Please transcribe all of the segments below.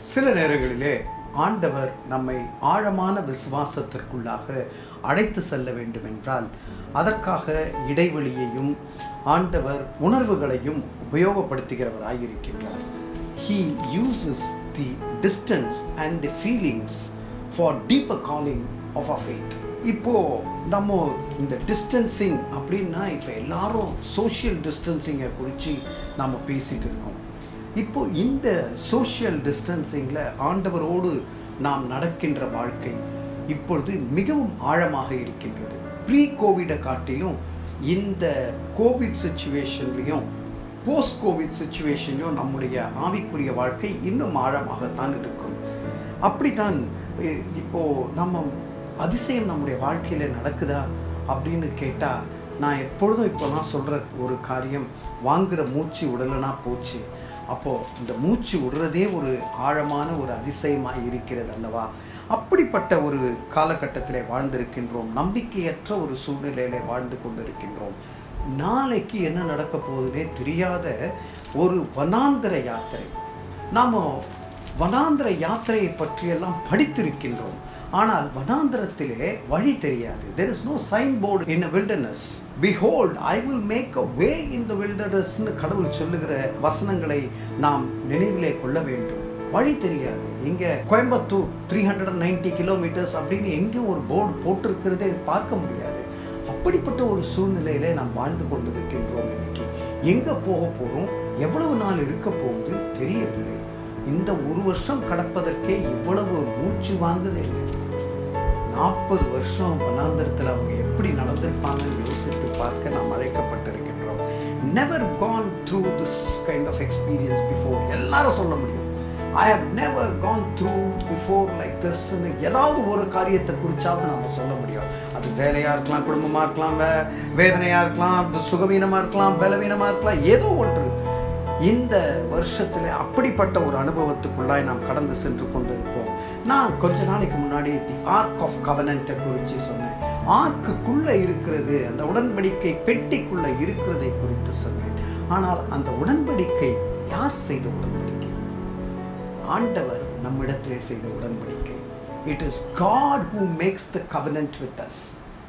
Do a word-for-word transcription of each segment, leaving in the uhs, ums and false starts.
சில நேரங்களிலே ஆண்டவர் நம்மை ஆழமான விசுவாசத்திற்குள்ளாக அழைத்து செல்ல வேண்டும் என்றால் அதற்காக இடைவெளியையும் ஆண்டவர் உணர்வுகளையும் உபயோகப்படுத்துகிறவராயிருக்கின்றார். He uses the distance and the feelings for deeper calling of our faith. இப்போ நம்ம இந்த டிஸ்டன்சிங் அப்படின்னா இப்போ எல்லாரும் சோஷியல் டிஸ்டன்சிங்கை குறித்து நம்ம பேசிகிட்டு இருக்கோம். இப்போ இந்த சோஷியல் டிஸ்டன்சிங்கில் ஆண்டவரோடு நாம் நடக்கின்ற வாழ்க்கை இப்பொழுது மிகவும் ஆழமாக இருக்கின்றது. ப்ரீ கோவிடை காட்டிலும் இந்த கோவிட் சுச்சுவேஷன்லேயும் போஸ்ட் கோவிட் சுச்சுவேஷன்லையும் நம்முடைய ஆவிக்குரிய வாழ்க்கை இன்னும் ஆழமாகத்தான் இருக்கும். அப்படித்தான் இப்போது நம்ம அதிசயம் நம்முடைய வாழ்க்கையில் நடக்குதா அப்படின்னு கேட்டால் நான் எப்பொழுதும் இப்போலாம் சொல்கிற ஒரு காரியம், வாங்குகிற மூச்சு உடலைனா போச்சு. அப்போது இந்த மூச்சு விடுறதே ஒரு ஆழமான ஒரு அதிசயமாக இருக்கிறது அல்லவா? அப்படிப்பட்ட ஒரு காலகட்டத்தில் வாழ்ந்திருக்கின்றோம். நம்பிக்கையற்ற ஒரு சூழ்நிலையில் வாழ்ந்து கொண்டு இருக்கின்றோம். நாளைக்கு என்ன நடக்க போகுதுன்னே தெரியாத ஒரு வனாந்தர யாத்திரை. நாம் வனாந்தர யாத்திரையை பற்றியெல்லாம் படித்திருக்கின்றோம். ஆனால் வனாந்தரத்திலே வழி தெரியாது. There is no signboard in a wilderness. Behold, I will make a way in the wilderness ன்னு கடவுள் சொல்லுகிற வசனங்களை நாம் நினைவிலே கொள்ள வேண்டும். வழி தெரியாது. இங்கே Coimbatore three hundred ninety kilometres அப்படின்னு எங்கேயும் ஒரு போர்டு போட்டிருக்கிறதே பார்க்க முடியாது. அப்படிப்பட்ட ஒரு சூழ்நிலையிலே நாம் வாழ்ந்து கொண்டு இருக்கின்றோம். இன்னைக்கு எங்கே போக போகிறோம், எவ்வளவு நாள் இருக்க போகுது தெரியவில்லை. இந்த ஒரு வருஷம் கடப்பதற்கே இவ்வளவு மூச்சு வாங்குதே. நாற்பது வருஷம் வனாந்தரத்தில் அவங்க எப்படி நடந்திருப்பாங்கன்னு யோசித்து பார்க்க நாம் அழைக்கப்பட்டிருக்கின்றோம். Never gone through this kind of experience before. எல்லாரும் சொல்ல முடியும், I have never gone through before like திஸ்ன்னு ஏதாவது ஒரு காரியத்தை குறிச்சாவது நம்ம சொல்ல முடியும். அது வேலையாக இருக்கலாம், குடும்பமாக இருக்கலாம், வே வேதனையாக இருக்கலாம், சுகவீனமாக இருக்கலாம், பலவீனமாக இருக்கலாம், ஏதோ ஒன்று. இந்த வருஷத்தில் அப்படிப்பட்ட ஒரு அனுபவத்துக்குள்ளாய் நாம் கடந்து சென்று கொண்டு இருப்போம். நான் கொஞ்ச நாளைக்கு முன்னாடி தி ஆர்க் ஆஃப் கவனன்ட்டை குறித்து சொன்னேன். ஆர்க்குள்ளே இருக்கிறது, அந்த உடன்படிக்கை பெட்டிக்குள்ளே இருக்கிறதை குறித்து சொன்னேன். ஆனால் அந்த உடன்படிக்கை யார் செய்த உடன்படிக்கை? ஆண்டவர் நம்மிடத்திலே செய்த உடன்படிக்கை. It is God who makes the covenant with us.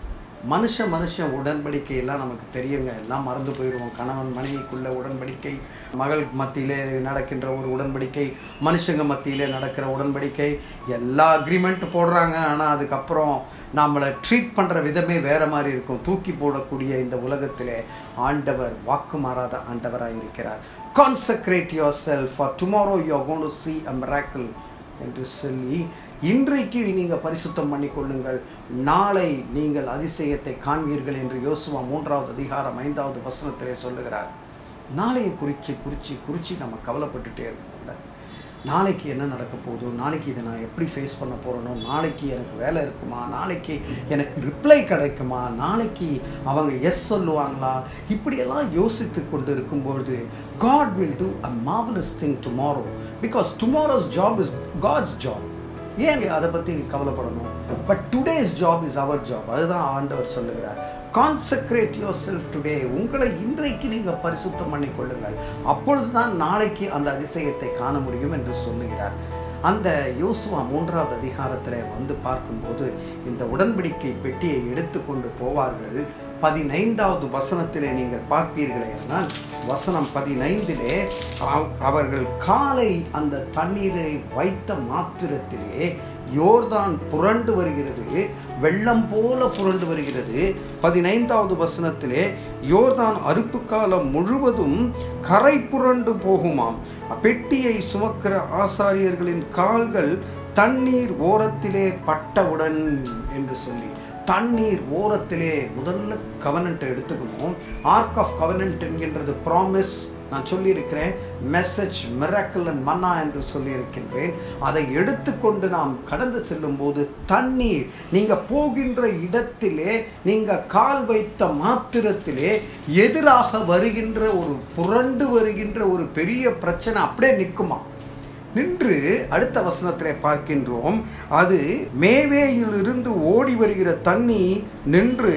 மனுஷ மனுஷன் உடன்படிக்கை எல்லாம் நமக்கு தெரியுங்க, எல்லாம் மறந்து போயிடுவோம். கணவன் மனைவிக்குள்ள உடன்படிக்கை, மகள் மத்தியிலே நடக்கின்ற ஒரு உடன்படிக்கை, மனுஷங்க மத்தியிலே நடக்கிற உடன்படிக்கை, எல்லா அக்ரிமெண்ட் போடுறாங்க. ஆனால் அதுக்கப்புறம் நம்மளை ட்ரீட் பண்ணுற விதமே வேறு மாதிரி இருக்கும். தூக்கி போடக்கூடிய இந்த உலகத்திலே ஆண்டவர் வாக்கு மாறாத ஆண்டவராக இருக்கிறார். Consecrate yourself for tomorrow you are going to see a miracle என்று சொல்லி இன்றைக்கு நீங்கள் பரிசுத்தம் பண்ணிக்கொள்ளுங்கள், நாளை நீங்கள் அதிசயத்தை காண்பீர்கள் என்று யோசுவா மூன்றாவது அதிகாரம் ஐந்தாவது வசனத்திலே சொல்லுகிறார். நாளையை குறித்து குறித்து குறித்து நம்ம கவலைப்பட்டுட்டே இருக்கோம்ல. நாளைக்கு என்ன நடக்க போகுதோ, நாளைக்கு இதை நான் எப்படி ஃபேஸ் பண்ண போகிறேனோ, நாளைக்கு எனக்கு வேலை இருக்குமா, நாளைக்கு எனக்கு ரிப்ளை கிடைக்குமா, நாளைக்கு அவங்க எஸ் சொல்லுவாங்களா, இப்படியெல்லாம் யோசித்து கொண்டு இருக்கும்பொழுது God will do a marvelous thing tomorrow because tomorrow's job is God's job. ஏன் அதை பற்றி கவலைப்படணும்? But today's job is our job. அதுதான் ஆண்டவர் சொல்லுகிறார். Consecrate yourself today. உங்களை இன்றைக்கு நீங்கள் பரிசுத்தம் பண்ணி கொள்ளுங்கள், அப்பொழுது தான் நாளைக்கு அந்த அதிசயத்தை காண முடியும் என்று சொல்லுகிறார். அந்த யோசுவா மூன்றாவது அதிகாரத்தில் வந்து பார்க்கும்போது இந்த உடன்படிக்கை பெட்டியை எடுத்து கொண்டு போவார்கள். பதினைந்தாவது வசனத்திலே நீங்கள் பார்ப்பீர்களே, ஆனால் வசனம் பதினைந்திலே அவர்கள் காலை அந்த தண்ணீரை வைத்த மாத்திரத்திலே யோர்தான் புரண்டு வருகிறது, வெள்ளம் போல புரண்டு வருகிறது. பதினைந்தாவது வசனத்திலே யோர்தான் அறுப்பு காலம் முழுவதும் கரை புரண்டு போகுமாம். பெட்டியை சுமக்கிற ஆசாரியர்களின் கால்கள் தண்ணீர் ஓரத்திலே பட்டவுடன் என்று சொல்லி, தண்ணீர் ஓரத்திலே முதல்ல கவனன்ட்டை எடுத்துக்கணும். ஆர்க் ஆஃப் கவனன்ட் என்கின்றது ப்ராமிஸ். நான் சொல்லியிருக்கிறேன், மெசேஜ், மிராக்கிள் அண்ட் மன்னா என்று சொல்லியிருக்கின்றேன். அதை எடுத்துக்கொண்டு நாம் கடந்து செல்லும் போது தண்ணீர், நீங்கள் போகின்ற இடத்திலே நீங்கள் கால் வைத்த மாத்திரத்திலே எதிராக வருகின்ற ஒரு புரண்டு வருகின்ற ஒரு பெரிய பிரச்சனை அப்படியே நிற்குமா? நின்று அடுத்த வசனத்திலே பார்க்கின்றோம், அது மேவேயிலிருந்து ஓடி வருகிற தண்ணி நின்று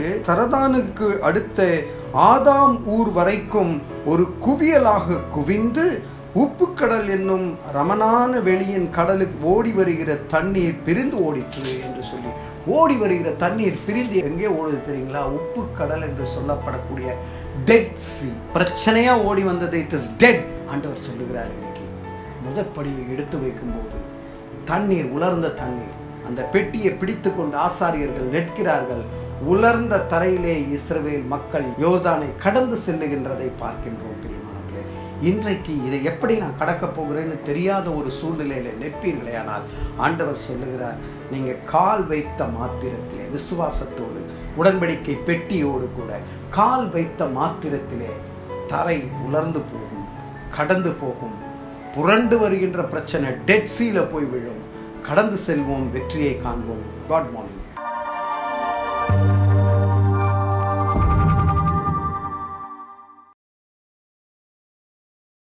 சரதானுக்கு அடுத்த ஆதாம் ஊர் வரைக்கும் ஒரு குவியலாக குவிந்து உப்பு கடல் என்னும் ரமணான வெளியின் கடலுக்கு ஓடி வருகிற தண்ணீர் பிரிந்து ஓடிற்று என்று சொல்லி, ஓடி வருகிற தண்ணீர் பிரிந்து எங்கே ஓடுது தெரியுங்களா? உப்பு கடல் என்று சொல்லப்படக்கூடிய டெட் சி. பிரச்சனையா ஓடி வந்தது, இட் இஸ் டெட். ஆண்டவர் சொல்லுகிறார், இன்னைக்கு முதற்படியை எடுத்து வைக்கும்போது தண்ணீர், உலர்ந்த தண்ணீர், அந்த பெட்டியை பிடித்து கொண்டு ஆசாரியர்கள் நிற்கிறார்கள். உலர்ந்த தரையிலே இஸ்ரவேல் மக்கள் யோர்தானை கடந்து செல்லுகின்றதை பார்க்கின்றோம். பிரியமானவர்களே, இன்றைக்கு இதை எப்படி நான் கடக்க போகிறேன்னு தெரியாத ஒரு சூழ்நிலையில் நிற்பீர்களே, ஆனால் ஆண்டவர் சொல்லுகிறார், நீங்கள் கால் வைத்த மாத்திரத்திலே விசுவாசத்தோடு, உடன்படிக்கை பெட்டியோடு கூட கால் வைத்த மாத்திரத்திலே தரை உலர்ந்து போகும், கடந்து போகும். புரண்டு வருகின்ற பிரச்சனை டெட் சீல போய் விழும். கடந்து செல்வோம், வெற்றியை காண்போம். God morning.